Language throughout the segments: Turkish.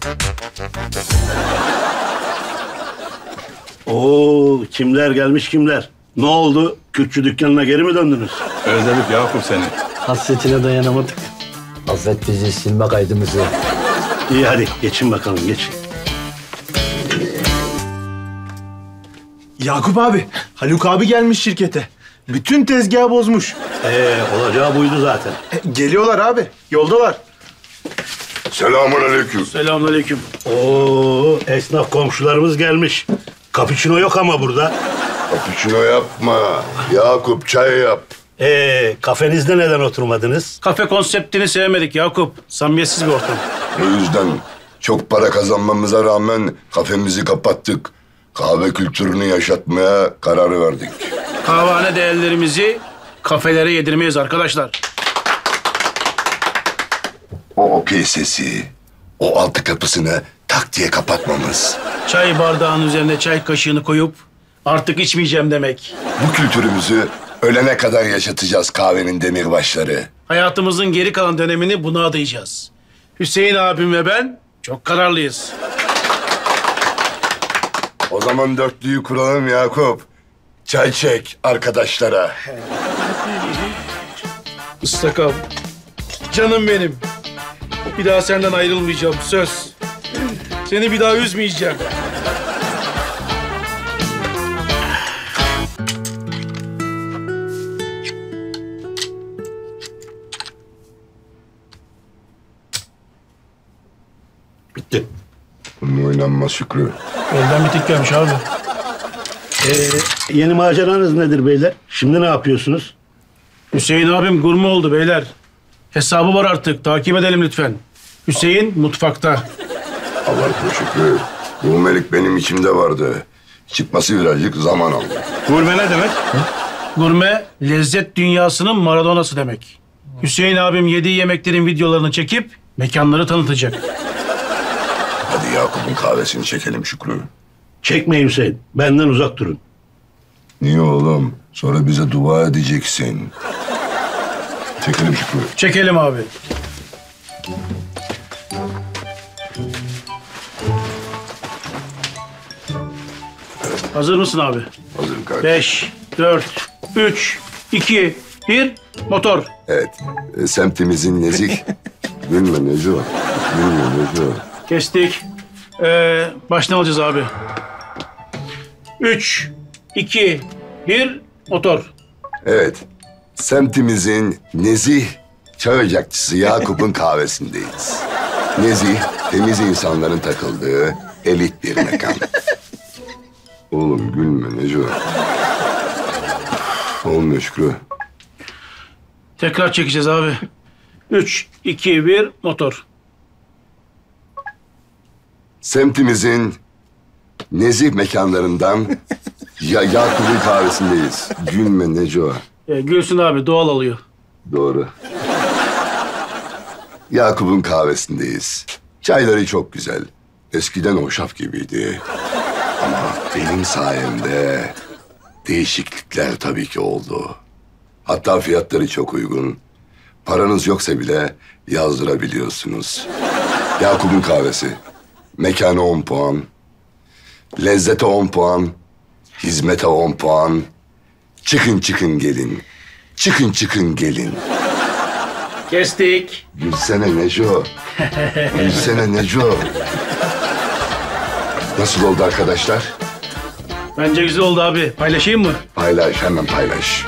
Oo, kimler gelmiş kimler? Ne oldu? Kürkçü dükkanına geri mi döndünüz? Özledik Yakup seni. Hasretine dayanamadık. Affet bizi, silme kaydımızı. İyi hadi geçin bakalım geçin. Yakup abi, Haluk abi gelmiş şirkete. Bütün tezgahı bozmuş. Olacağı buydu zaten. Geliyorlar abi, yoldalar. Selamünaleyküm. Selamünaleyküm. Oo, esnaf komşularımız gelmiş. Cappuccino yok ama burada. Cappuccino yapma. Yakup çay yap. Kafenizde neden oturmadınız? Kafe konseptini sevmedik Yakup. Samimiyetsiz bir ortam. O yüzden çok para kazanmamıza rağmen kafemizi kapattık. Kahve kültürünü yaşatmaya karar verdik. Kahvehane değerlerimizi kafelere yedirmeyiz arkadaşlar. O okey sesi, o altı kapısını tak diye kapatmamız. Çay bardağının üzerine çay kaşığını koyup artık içmeyeceğim demek. Bu kültürümüzü ölene kadar yaşatacağız kahvenin demirbaşları. Hayatımızın geri kalan dönemini buna adayacağız. Hüseyin abim ve ben çok kararlıyız. O zaman dörtlüyü kuralım Yakup. Çay çek arkadaşlara. Istakam. Canım benim. Bir daha senden ayrılmayacağım, söz. Seni bir daha üzmeyeceğim. Bitti. Bunun oynanmaz Şükrü. Elden bitik gelmiş abi. Yeni maceranız nedir beyler? Şimdi ne yapıyorsunuz? Hüseyin abim gurme oldu beyler. Hesabı var artık. Takip edelim lütfen. Hüseyin mutfakta. Abartma Şükrü. Gurmelik benim içimde vardı. Çıkması birazcık zaman aldı. Gurme ne demek? Gurme, lezzet dünyasının Maradona'sı demek. Hüseyin abim yediği yemeklerin videolarını çekip mekanları tanıtacak. Hadi Yakup'un kahvesini çekelim Şükrü. Çekmeyin Hüseyin. Benden uzak durun. Niye oğlum? Sonra bize dua edeceksin. Çekelim Şükrü. Çekelim abi. Hazır mısın abi? Hazır kardeşim. 5, 4, 3, 2, 1, motor. Evet. Semtimizin nezih. Gülme Neco. Gülme Neco. Kestik. Baştan alacağız abi. 3, 2, 1, motor. Evet. Semtimizin nezih çay ocakçısı Yakup'un kahvesindeyiz. Nezih, temiz insanların takıldığı elit bir mekan. Oğlum gülme Neco. Olmuyor Şükrü. Tekrar çekeceğiz abi. 3, 2, 1, motor. Semtimizin nezih mekanlarından Yakup'un kahvesindeyiz. Gülme Neco. Gülsün abi, doğal alıyor. Doğru. Yakup'un kahvesindeyiz. Çayları çok güzel. Eskiden hoşaf gibiydi. Ama benim sayemde değişiklikler tabii ki oldu. Hatta fiyatları çok uygun. Paranız yoksa bile yazdırabiliyorsunuz. Yakup'un kahvesi. Mekana 10 puan. Lezzete 10 puan. Hizmete 10 puan. Çıkın çıkın gelin. Çıkın çıkın gelin. Kestik. Gülsene Neco. Gülsene Neco. Nasıl oldu arkadaşlar? Bence güzel oldu abi. Paylaşayım mı? Paylaş, hemen paylaş.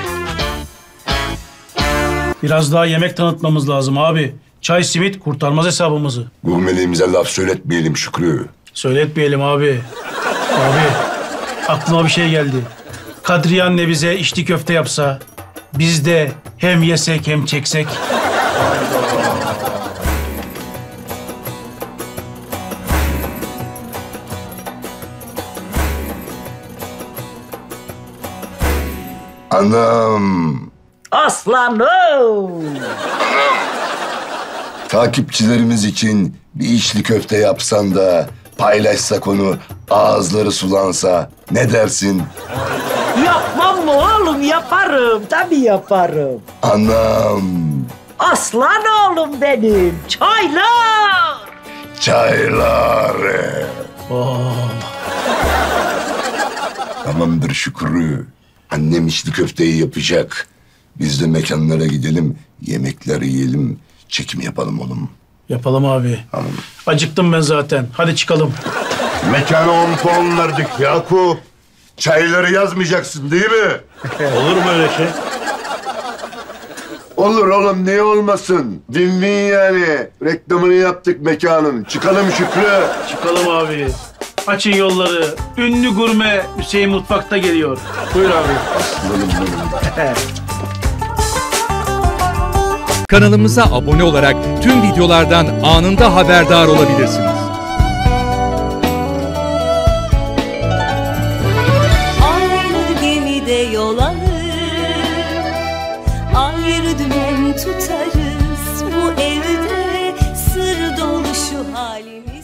Biraz daha yemek tanıtmamız lazım abi. Çay, simit kurtarmaz hesabımızı. Gurmeliğimize laf söyletmeyelim Şükrü. Söyletmeyelim abi. Abi, aklıma bir şey geldi. Kadriye anne bize içli köfte yapsa, biz de hem yesek hem çeksek. Anam. Aslanım. Takipçilerimiz için bir içli köfte yapsan da paylaşsak onu, ağızları sulansa ne dersin? Yapmam mı oğlum? Yaparım. Tabii yaparım. Anam. Aslan oğlum benim. Çaylar. çaylar. Oh. Tamamdır Şükrü. Annem içli köfteyi yapacak. Biz de mekanlara gidelim, yemekler yiyelim, çekim yapalım oğlum. Yapalım abi. Tamam. Acıktım ben zaten. Hadi çıkalım. Mekana 10 puan verdik Yakup. Çayları yazmayacaksın değil mi? Olur mu öyle şey? Olur oğlum, niye olmasın? Win-win yani. Reklamını yaptık mekanın. Çıkalım Şükrü. Çıkalım abi. Açın yolları. Ünlü gurme Hüseyin mutfakta geliyor. Buyur abi. Aslanım benim. Kanalımıza abone olarak tüm videolardan anında haberdar olabilirsiniz. Aynı gemide yol alır, ayrı dümen tutarız. Bu evde sır dolu şu halimiz.